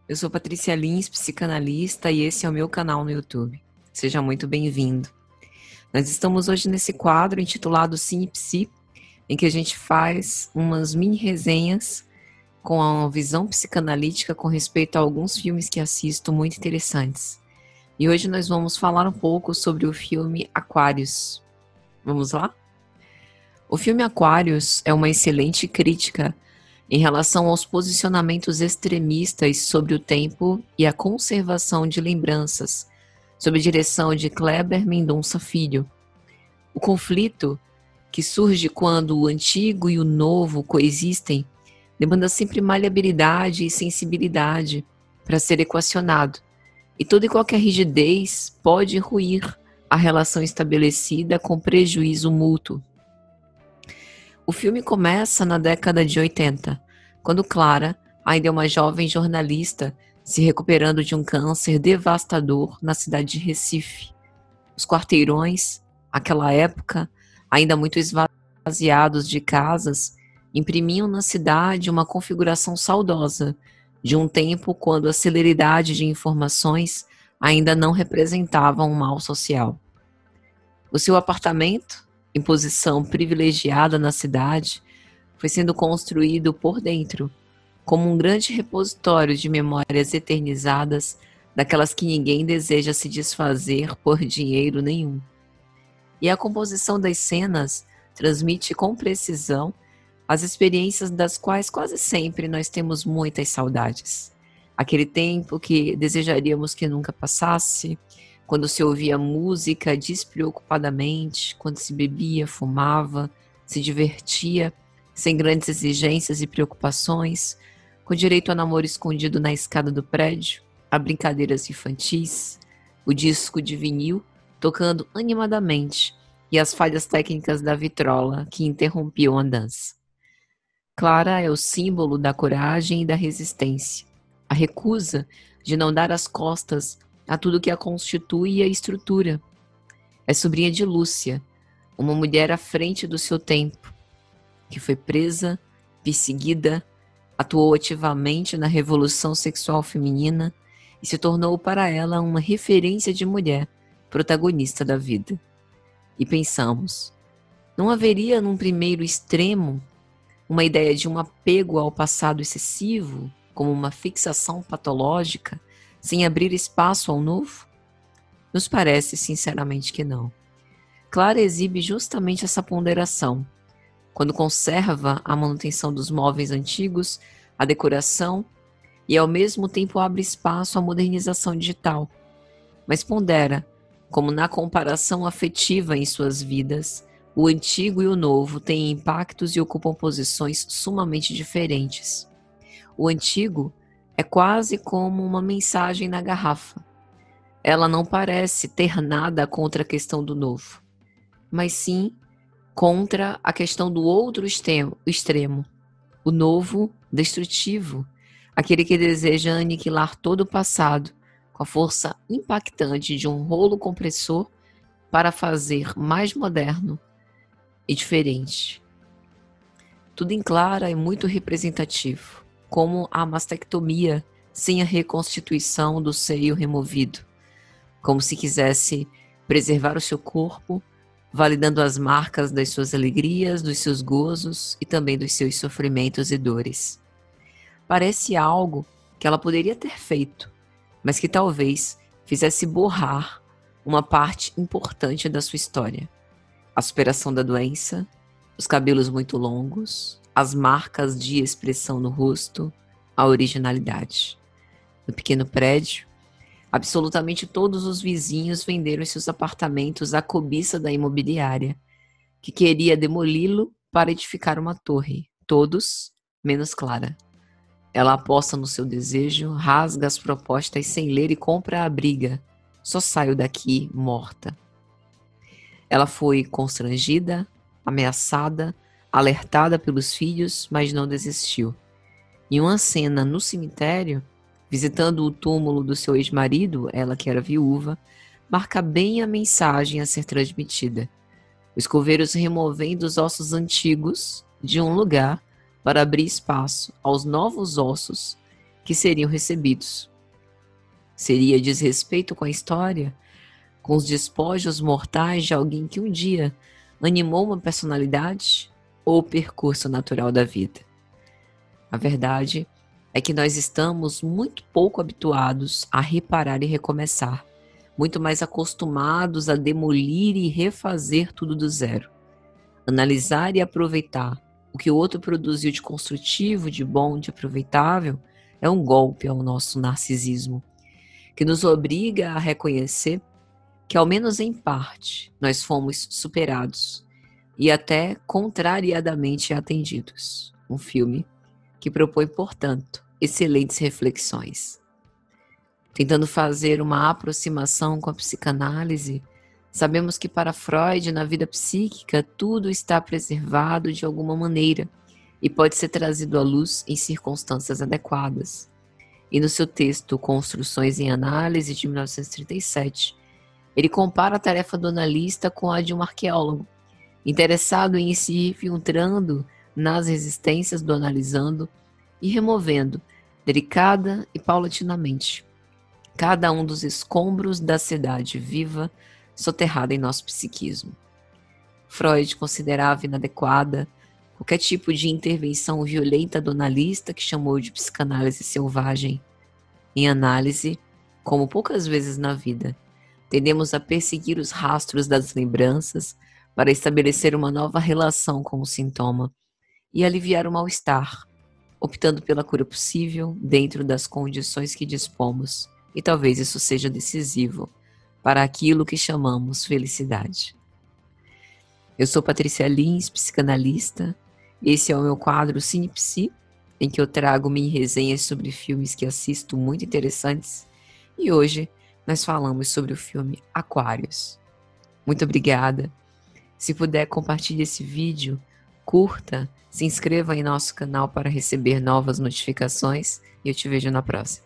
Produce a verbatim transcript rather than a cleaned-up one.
Eu sou Patrícia Lins, psicanalista, e esse é o meu canal no YouTube. Seja muito bem-vindo. Nós estamos hoje nesse quadro intitulado Cine Psi, em que a gente faz umas mini resenhas com a visão psicanalítica com respeito a alguns filmes que assisto muito interessantes. E hoje nós vamos falar um pouco sobre o filme Aquarius. Vamos lá? O filme Aquarius é uma excelente crítica em relação aos posicionamentos extremistas sobre o tempo e a conservação de lembranças, sob a direção de Kleber Mendonça Filho. O conflito, que surge quando o antigo e o novo coexistem, demanda sempre maleabilidade e sensibilidade para ser equacionado, e toda e qualquer rigidez pode ruir a relação estabelecida com prejuízo mútuo. O filme começa na década de oitenta, quando Clara ainda é uma jovem jornalista se recuperando de um câncer devastador na cidade de Recife. Os quarteirões, àquela época, ainda muito esvaziados de casas, imprimiam na cidade uma configuração saudosa de um tempo quando a celeridade de informações ainda não representava um mal social. O seu apartamento, em posição privilegiada na cidade, foi sendo construído por dentro, como um grande repositório de memórias eternizadas, daquelas que ninguém deseja se desfazer por dinheiro nenhum. E a composição das cenas transmite com precisão as experiências das quais quase sempre nós temos muitas saudades. Aquele tempo que desejaríamos que nunca passasse, quando se ouvia música despreocupadamente, quando se bebia, fumava, se divertia, sem grandes exigências e preocupações, com direito a namoro escondido na escada do prédio, a brincadeiras infantis, o disco de vinil tocando animadamente e as falhas técnicas da vitrola que interrompiam a dança. Clara é o símbolo da coragem e da resistência, a recusa de não dar as costas a tudo que a constitui e a estrutura. É sobrinha de Lúcia, uma mulher à frente do seu tempo, que foi presa, perseguida, atuou ativamente na revolução sexual feminina e se tornou para ela uma referência de mulher, protagonista da vida. E pensamos, não haveria num primeiro extremo uma ideia de um apego ao passado excessivo, como uma fixação patológica, sem abrir espaço ao novo? Nos parece sinceramente que não. Clara exibe justamente essa ponderação, quando conserva a manutenção dos móveis antigos, a decoração, e ao mesmo tempo abre espaço à modernização digital, mas pondera, como na comparação afetiva em suas vidas, o antigo e o novo têm impactos e ocupam posições sumamente diferentes. O antigo é quase como uma mensagem na garrafa. Ela não parece ter nada contra a questão do novo, mas sim contra a questão do outro extremo, o novo destrutivo, aquele que deseja aniquilar todo o passado com a força impactante de um rolo compressor para fazer mais moderno e diferente. Tudo em Clara é muito representativo, como a mastectomia sem a reconstituição do seio removido, como se quisesse preservar o seu corpo, validando as marcas das suas alegrias, dos seus gozos e também dos seus sofrimentos e dores. Parece algo que ela poderia ter feito, mas que talvez fizesse borrar uma parte importante da sua história. A superação da doença, os cabelos muito longos, as marcas de expressão no rosto, a originalidade. No pequeno prédio, absolutamente todos os vizinhos venderam seus apartamentos à cobiça da imobiliária, que queria demoli-lo para edificar uma torre. Todos, menos Clara. Ela aposta no seu desejo, rasga as propostas sem ler e compra a briga. Só saio daqui morta. Ela foi constrangida, ameaçada, alertada pelos filhos, mas não desistiu. Em uma cena no cemitério, visitando o túmulo do seu ex-marido, ela que era viúva, marca bem a mensagem a ser transmitida. Os coveiros removendo os ossos antigos de um lugar para abrir espaço aos novos ossos que seriam recebidos. Seria desrespeito com a história, com os despojos mortais de alguém que um dia animou uma personalidade ou o percurso natural da vida? A verdade é que nós estamos muito pouco habituados a reparar e recomeçar, muito mais acostumados a demolir e refazer tudo do zero. Analisar e aproveitar o que o outro produziu de construtivo, de bom, de aproveitável, é um golpe ao nosso narcisismo, que nos obriga a reconhecer que, ao menos em parte, nós fomos superados e até contrariadamente atendidos. Um filme que propõe, portanto, excelentes reflexões. Tentando fazer uma aproximação com a psicanálise, sabemos que para Freud, na vida psíquica, tudo está preservado de alguma maneira e pode ser trazido à luz em circunstâncias adequadas. E no seu texto Construções em Análise, de mil novecentos e trinta e sete, ele compara a tarefa do analista com a de um arqueólogo, interessado em ir se infiltrando nas resistências do analisando e removendo, delicada e paulatinamente, cada um dos escombros da cidade viva soterrada em nosso psiquismo. Freud considerava inadequada qualquer tipo de intervenção violenta do analista, que chamou de psicanálise selvagem. Em análise, como poucas vezes na vida, tendemos a perseguir os rastros das lembranças para estabelecer uma nova relação com o sintoma e aliviar o mal-estar, optando pela cura possível dentro das condições que dispomos, e talvez isso seja decisivo para aquilo que chamamos felicidade. Eu sou Patrícia Lins, psicanalista. Esse é o meu quadro Cine Psi, em que eu trago mini resenhas sobre filmes que assisto muito interessantes, e hoje nós falamos sobre o filme Aquários. Muito obrigada. Se puder, compartilhe esse vídeo, curta, se inscreva em nosso canal para receber novas notificações e eu te vejo na próxima.